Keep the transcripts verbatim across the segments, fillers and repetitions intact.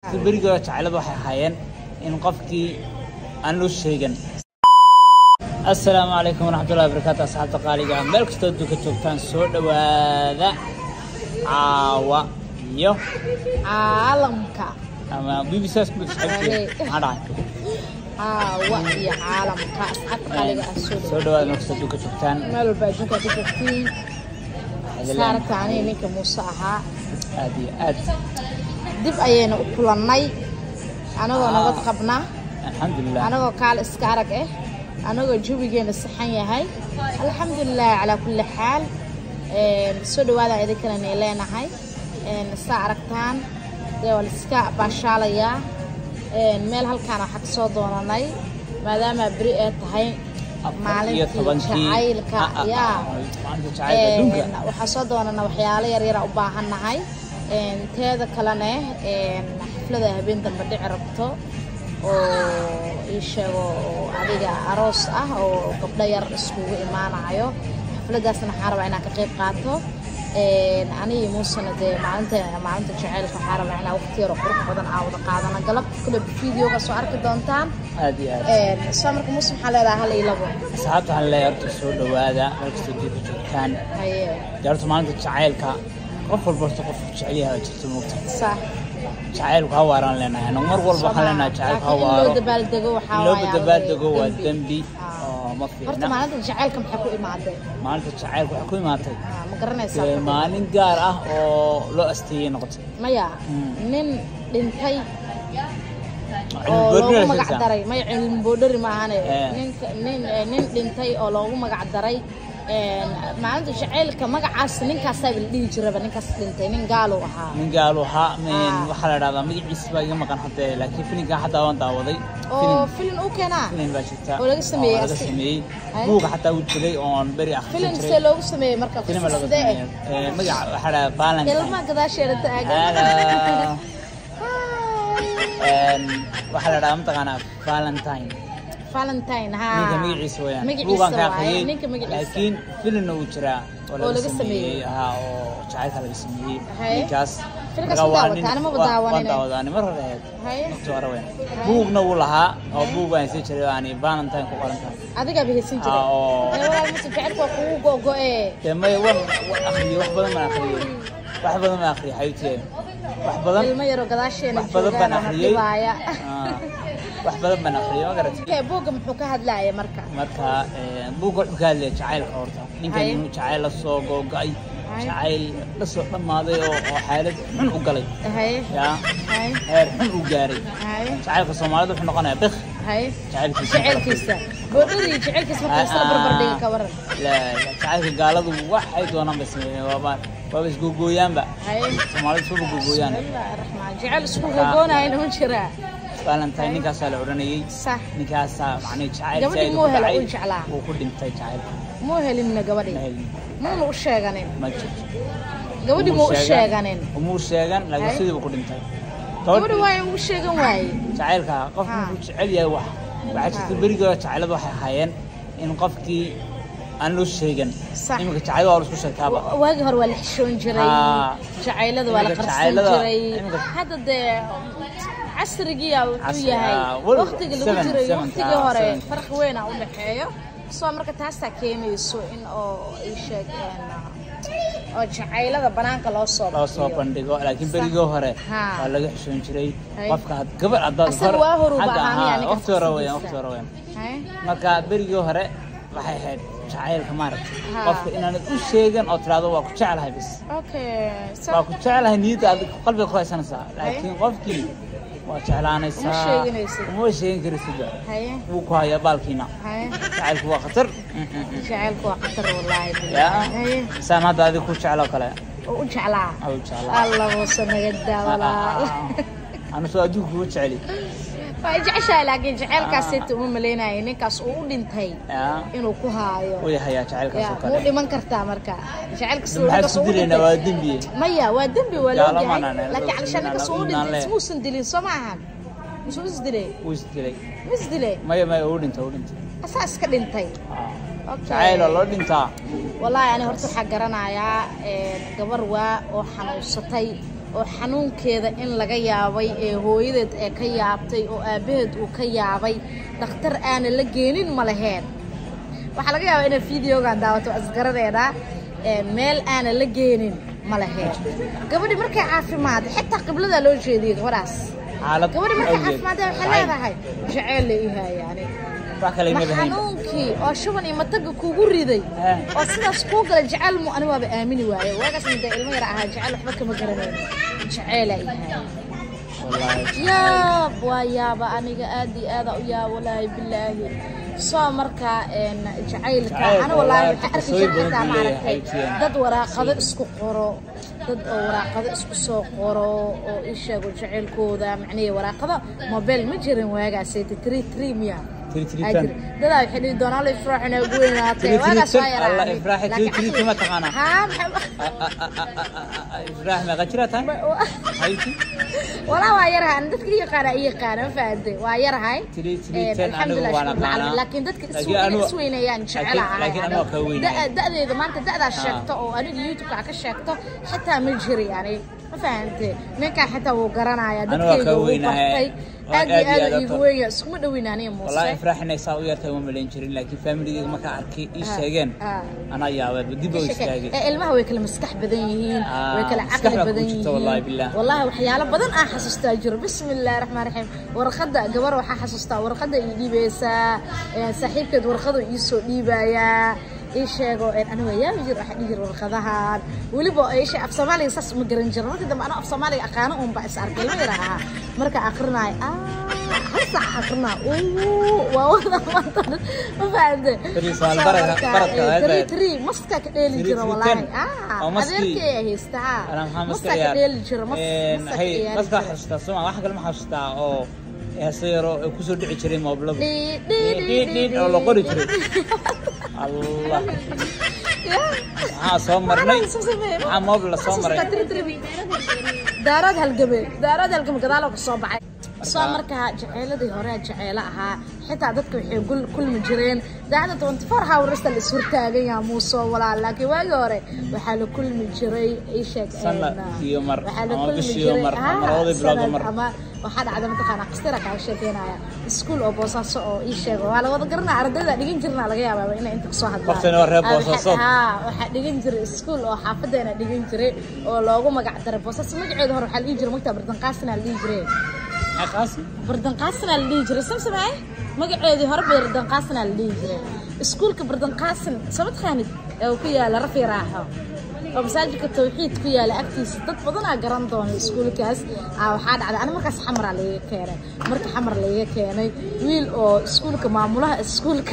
laakiin beriga jacaylada waxay ahaayeen in qofkii aan loo sheegan. Assalaamu calaykum waraxmatullaahi wabarakaatuh asxaabta qaaliga meel kasta oo ka joogtaan soo dhawaada caawa iyo caalamka ama B B C isku xigtay hada caawa iyo caalamka asxaabta qaaliga soo dhawaada meel kasta oo ka joogtaan meel walba adduunka ka joogtiin saartaani ninka Muuse ahaa aad iyo aad dib ayayna u kulannay anagoo nabad qabna alxamdulillah anagoo kaal iska arag eh anagoo jawigeena saxan yahay alxamdulillah ala kulli xaal ee soo dhawaada idinkana leenahay ee saa aragtaan wal iska baashaalaya ee meel halkaan waxa soo doonanay maadaama bari ay tahay maalintii jacaylka yaa waxa soo doonana waxyaalo yar yar u baahanahay ee teeda kalena ee xaflada habeen dambe dhici rabto oo ishago adiga aroos ah oo gabdho yar isku imaanayo xafladaasna xaraba inaan ka qayb qaato ee aniga Muusana de maalinta maalinta jacaylka xaraba inaan waqti yar qurux badan aawada qaadana galab kale video-ga soo arki doontaan aad iyo aad ee samarka Muuse waxa leedahay hal ilabo asxaabta hal leeyahay soo dhawaada meel kasta oo joogtaan haye jarto maalinta jacaylka qof walba qof jecel yahay jirto moogta sax jacaylku ha waaraan leenahay mar walba waxaan leenahay jacaylku ha waaro loo dabaaldego waxa loo dabaaldego waa dambi oo ma fiicna horta maalinta jacaylka maxay ku imaaday maalinta jacaylku waxa ku imaatay ma garanaysaa maalin gaar ah oo loo asteeyay noqotay maya nin dhintay oo loogu magac daray may cilmi boodari ma ahane nin nin dhintay oo loogu magac daray maalinta jacaylka magacaas ninkaas ay dhigi jiraba ninkaas dhintay nin gaalo ahaa nin gaalo ahaa min waxa la raada magaciisa baa iga maqan hadda laakiin filimka hadda waan daawaday oo filim uu keenaa filim baa jirta oo laga sameeyay laga sameeyay buuga hatta uu jiray oo bari akhriin filim se loogu sameeyay marka filim laga sameeyay ee magaca waxa la Valentine ilma gadaasheeda taagan een waxa la raada mataqana Valentine Valentine ha ninka magaciisa weeyaan buugan ka akhriyay laakiin filimna uu jiraa oo laga sameeyay ha oo jacaylka laga sameeyay ninkaas filimkaas ma daawanay daawadani mar hore hay toora weyn buugna uu lahaa oo buug aan sii jiray aan Valentine ku qoran tahay adiga bixin jiray oo walaal ma jacaylka ku go'go'e tamay wan akhriyo wax badan ma akhriyo wax badan ma akhriyo haytee wax badan ilma yar oo gadaasheena joogaan akhriyo wax badan baan akhriyo ma garatay ee buuga muxuu ka hadlaayay marka marka ee buuga wuxuu ka hadlaayay jacaylka horta ninkan inuu jacayl la soo go'ay jacayl la soo dhamaaday oo xaalad xun u galay hay ya hay heer xun u gaaray hay jacaylka Soomaalidu wuxuu noqonayaa bikh hay jacaylkiisa jacaylkiisa boodari jacaylkiisa marka isla barbar dhiga ka waran la jacaylka gaaladu waxay doonaan bas waa waa is googooyaanba hay Soomaalidu soo googooyaan jacayl isku googoonaayna ma jiraa Valentine ninkaas la oranayay sax ninkaas macna jacayl gabadhi moo helo u jeclaa oo ku dhintay jacaylka moo helinna gabadhi moo u sheeganin ma jirto gabadhi moo u sheeganin moo sheegan laakiin sidii uu ku dhintay gabadhi way u sheegan waay jacaylka qofku uu jecel yahay wax waxa jirta beriga jacaylada waxay ahaayeen in qofkii aan loo sheegan imika jacayl waa isku sheegtaaba waagi hore waa la xishoon jiray jacaylada waa la qarsan jiray hadda de casriga uu yahay waqtiga lagu jiray waqtiga hore farq weyn ah u dhaxeeyo soo marka taas ta keenayso in oo ay sheegeen oo jacaylada banaanka loo soo loo soo bandhigo laakiin beriga hore waa laga xishoon jiray qofka had gabar aad hor waa hor u baahan waqti hore weeyaan waqti hore weeyaan marka beriga hore waxay ahayd jacaylka maaragtay qofka inaan u sheegan oo tiraado waa ku jecelahay bis okay waa ku jecelahay niyada qalbiga ku haysanaysaa laakiin qofkii waa jeclaanaysaa uma sheegin kartid haye uu ku haya baalkiina haye jacaylku waa khatar jacaylku waa khatar wallahi haye saan hada adigu ku jecelo kale oo u jeclaa oo jeclaa allah wuu sanaga daawala ana soo adigu ku jeceli waa jeceshahay laakiin jacaylkaas inta uma maleynay ninkaas uu u dhintay inuu ku haayo oo yahay jacaylkaas oo kale uu dhiman kartaa marka jacaylkaas uu ka dilina waa dambi maya waa dambi wala laakiin calishan ninkaas uu dhintay muusan dilin Soomaaliya musu isdilay uu isdilay isdilay maya maya uu dhintay uu dhintay asaas ka dhintay jacayl loo dhintaa wallahi ani horta waxa garanayaa ee gabar waa oo xanuunsatay oo xanuunkeeda in laga yaabay ee hooyadeed ee ka yaabtay oo aabaheed uu ka yaabay dhakhtar aan la geenin ma lahayn waxa laga yaabaa in fiidiyoga daawato asgaradeeda ee meel aan la geenin ma lahayn gabadhi markay caafimaad xitaa qiblada loo jeediyo gabadhaas xaalad gabadhi markay caafimaad waxay leedahay jacayl leeyahay yani xanuunkii oo shuban iyo mataga kugu riday oo sidaas kuu gala jacayl mu ani waaba aamini waaye waagaas midda ilmo yar ahaa jacayl waxba kama garanayno jacayl ay yahay yaab waa yaaba aniga aad iyo aad u yaa walaahi bilaahi soo markaa een jacaylka ana walaahi waxa arkay xataa ma aragtay dad waraaqado isku qoro dad oo waraaqado isku soo qoro oo ishago jacaylkooda macnaheedu waraaqada mobile ma jirin waagaas three three miya أجر ده لا يحدي دونال يفرح أنا أقول ناتي وأنا صاير الله يفرح تري تري كم تقانا ها يفرح ما غشرتها هايتي ولا وايرها عندك كذي قارة أي قارة فادي وايرها هاي تري تري تن أنا وأنا قانا لكن دتك سوي سوينا يعني شعلها لكن أنا كوين ده ده إذا ما أنت ده ده الشكته أو أنا اليوتيوب على الشكته حتى مجري يعني ما فهمت نكا حتى وقرنا يا دتك كوين هاي أدي أدي يقوي اسمه دويناني موسى والله فرحنا يساوي يرتوي ملين شرين لكن فاميلي ما كعركي إيشاجن أنا يا ولد بدي بويشاجن المه هو يكلم مسكح بدنيين ويكلم عقل بدنيين والله بالله والله وحياله بدن أحس استاجر بسم الله الرحمن الرحيم ورخدة جبر وححس استا ورخدة يجي بيسا صاحب كده ورخدة يسوع يبايا إيش يقول أنا وياه يجر أحد يجر ورخذها ولي بقى إيش أفصمالي صص مجرنجر ما تدم أنا أفصمالي أقانه أم بس أركي ما يراها مركا آخرنا آه هسه آخرنا أوه والله ما فهمت تري سؤال بركة بركة تري تري مسكة كديل جرا والله آه هذيك هي استعى مسكة كديل جرا مسكة هي مسكة حشتا سمع واحد كلمة حشتا أو يصيروا كسر دعي شري موبلة دي دي دي أو لقوري شري الله ها صومرني ها موبلة صومرني دارات هالجبل دارات هالجبل كذا لو كصوبعي صومركها جعيلة هورا جعيلة ها حتى عددك يقول كل مجرين دعنا تونتفرها ورست السورتة يا موسى ولا لكن واجوري وحاله كل مجري إيشك سنة يومر وحاله كل مجري ها سنة وحد عدم تقنا قسترك على شيء هنا سكول أو بوساس أو إيشك وعلى وضع قرنا عردنا دقين جرنا على جيابه إن أنت قصاد وقتنا ورا بوساس ها وحد دقين جري سكول أو حافظنا دقين جري أو لوجو ما قاعد ترى بوساس ما قاعد هروح على يجري مكتب بردن قاسنا اللي يجري قاسم بردن قاسنا اللي يجري سم سمعي ما قاعد هرب بردن قاسنا اللي يجري سكول كبردن قاسن سبت خانت أو كيا لرفي راحة ومساجك التوحيد كيا لأكتيس تطفضنا قرندون سكول كاس أو حاد على أنا مركز حمر عليه كيرا مركز حمر عليه كيرا ويل أو سكول كمعمولها سكول ك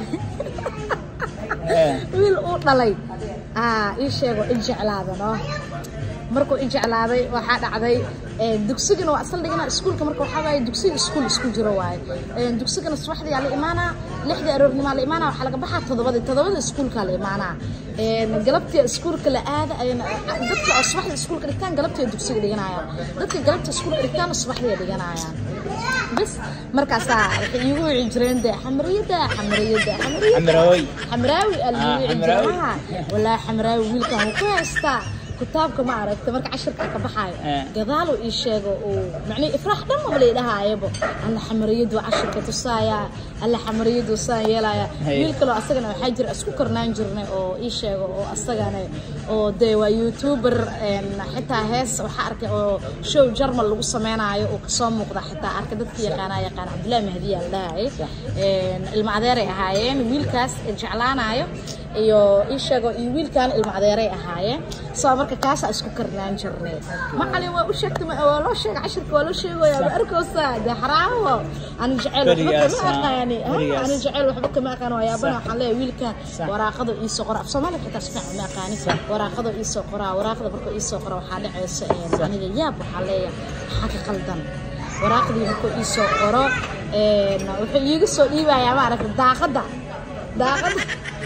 ويل أو طلعي آه إيش يقول إجع هذا نو markuu ijeclaaday waxa dhacday ee dugsiga waa asal dhigana iskuulka markuu xawaay dugsiga iskuul isku jiro waay ee dugsiga subaxdii la imaana lixda aroornimo la imaana waxa laga baxaa todobada todobada iskuulka la imaana ee galabtii iskuulka la aad ay dadka subaxdii iskuulka dhigtaan galabtii dugsiga dhiganayaan dadka galabtii iskuulka dhigtaan subaxdii dhiganayaan bas markaas waxay igu jireen xamriyada xamriyada xamraawi xamraawi alxamraawi wala xamraawi wiilka uu ku haystaa كتابك ما عرفت مرك عشر كبحاي قضالو إيشيغو ومعني إفراح دم ولا يدها يبو أنا حمريد وعشر كتوسايا أنا حمريد وسايا لا يلكلو أصلاً حجر أسكر نانجرنا أو إيشيغو أو أصلاً أو دوا يوتيوبر حتى هس وحركة أو شو جرم اللي وصمنا عيو وقصام مقطع حتى أركضت في قناة يقان عبد الله مهدي الله المعذرة هايين ويلكاس جعلان عيو iyo ishago iyo wiilkan ilmaadeeray ahaayeen soo marka kaas isku karnaan jirnay macallin waa u sheegtay waa loo sheegay cashirka waa loo sheegay waa arkoosa daxraawo aan jecel waxba ma aqaani aan jecel waxba kama aqaan waa yaabana waxaan leeyahay wiilkan waraaqada ii soo qora af Soomaaliya xitaa si fiican ma aqaani waraaqada ii soo qora waraaqada marka ii soo qora waxa dhacaysa aniga yaab waxa leeyahay waxa ka qaldan waraaqadii marka ii soo qoro ee wuxuu iiga soo dhiibayaa ma aragtay daaqada daaqada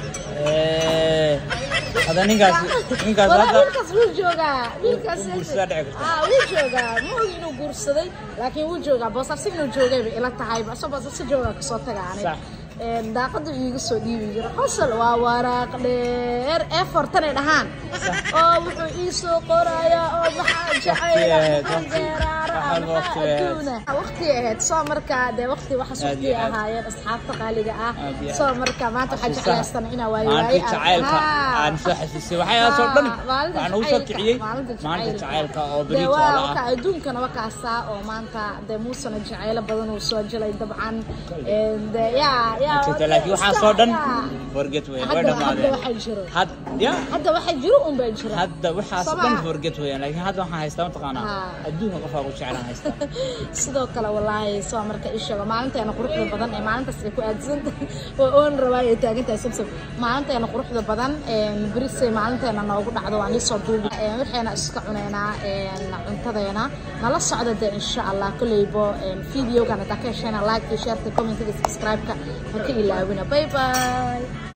هذا نيجاس نيجاس هذا نيجاس وجوجا نيجاس آه وجوجا مو إنه قرصدي لكن وجوجا بس أفسد إنه جوجا إلى تعب أصلا بس أفسد جوجا كصوت يعني daaqada iiga soo dhiibi jira qosol waa waraaq dheer ee fortan ay dhahaan oo wuxuu ii soo qorayaa oo maxaa jacayla waqti ahayd soo markaa dee waqti waxa suuqi ahaayeen asxaabta qaaliga ah soo markaa maanta waxa jeclaystan ina waay waay jacaylka aan soo xasuusay waxa soo dhan waxaan u soo kiciyay maanta jacaylka oo bari tola ah adduunkana wakaasa oo maanta dee muusana jacayl badan oo soo jalay dabcan ee ya ya laakiin waxa soo dhan forget way way dhamaadeen had ya hadda waxa jiro un baa jira hadda waxa soo dhan forget way laakiin hadda waxaan haystaa taqaanaa adduunka qof ugu jeclaan haystaa sidoo kale wallahi soo marka ishaga maalinteena quruxda badan ee maalintaas ay ku aadsan oo oon rabay ay taagantahay sabsab maalinteena quruxda badan ee brisay maalinteena noogu dhacdo waan soo duubay ee waxayna iska cuneynaa ee cuntadeena nala socda insha Allah kuleybo video kana ta ka shana like share comment subscribe ka marka ilaawina bye bye